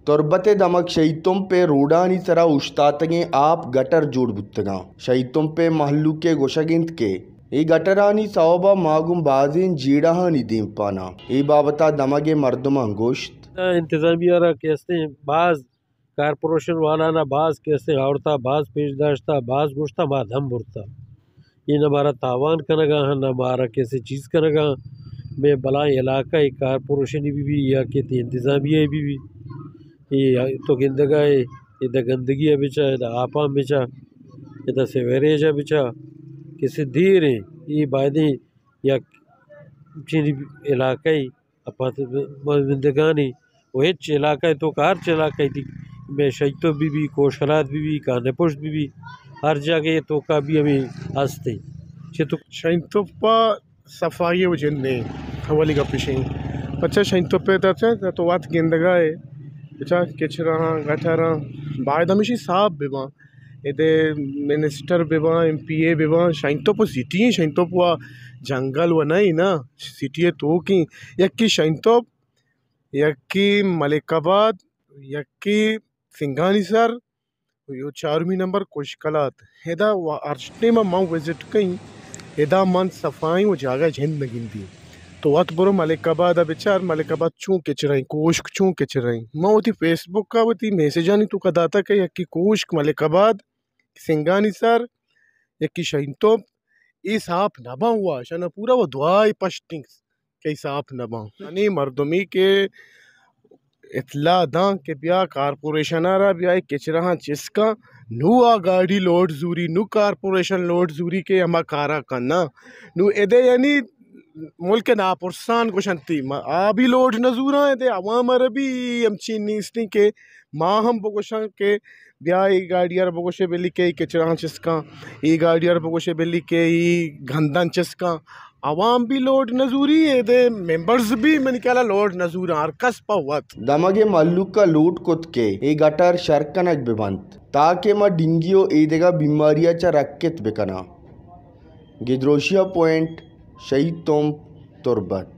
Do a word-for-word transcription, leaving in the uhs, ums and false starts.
तुर्बते दमक शहीतों पे रोडानी सरा उश्तातगे आप गटर जोड़ बुत्तगा शहीतों पे महल्लू के गोशगिंत के ए गटरानी सवबा मागुम बाजिन जीड़ाहानी दीम पाना ए बाबता दमगे मर्दमा गोश्त इंतजामिया रा कैसे बाज कारपोरेशन वाला ना बाज कैसे आवड़ता बाज पेश दाश्ता बाज गोश्ता बाद हम बुरता ये न हमारा तावान करगा न हमारा कैसे चीज़ करगा मैं बला इलाका एक कारपोरेशन भी भी या के इंतजामिया भी भी ये तो गिंदगा है इधर गंदगी है बिचा इधर आपा बिचा इधर सेवरेज है बिचा किसी देर है ये बायदे या चीनी इलाका ही अपात जिंदगानी वो हिच इलाका है तो कार चला कही थी मैं शहीदों भी भी कोशरात भी भी काने पुष्ट भी भी हर जगह तो का भी हमें हंसते तो शहीदों पर सफाई वजन हवाली का पिशें अच्छा शहीदों पे तो तो वात गिंदगा है बचा किचरा गठरा बाद हमेशा साफ बेबा इधे मिनिस्टर बेबा एम पी ए बेबा शाइंतो पो सिटी शाइंतो पो जंगल व नहीं ना सिटी तो की यक्की शाइंतो यक्की मलिकाबाद यक्की सिंगानी सर यो चारमी नंबर कोशकलात हेदा अर्शने में माँ विजिट कहीं हेदा मन सफाई वो जागा झेंद नगिंदी तो वत बरो मलिकाबाद बिचार मलिकाबाद चूँ किचराई कोश्क चूँ किचराई मैं वो फेसबुक का वो मैसेज आनी तो कदाता कि यक्की कोश्क मलिकाबाद सिंगानी सर यक्की शहीनतो ये साफ नबा हुआ शना पूरा वो दुआई पश्टिंग कई साफ नबा यानी मर्दमी के इतला दा के ब्या कारपोरेशन आ रहा ब्या किचरा जिसका नु आ गाड़ी लोड जूरी नु कारपोरेशन लोड जूरी के अमा कारा करना नु एदे यानी मुल्क नापुरसान को शंती आ भी लोड नजूरा है दे अवाम भी हम चीनी इसनी के माँ हम बगोशा के ब्या ई गाड़ियार बगोशे बेली के किचरा चिसका ई गाड़ियार बगोशे बेली के ई गंदन चिसका अवाम भी लोड नजूरी है दे मेंबर्स भी मैंने क्या लोड नजूर आरकस पावत दमगे मल्लुक का लूट कुत के ए गटर शर्कनक बेबंत ताके मा डिंगियो ए देगा बीमारियां चा रक्केत बेकना गिद्रोशिया पॉइंट शहीद तुम तुर्बत।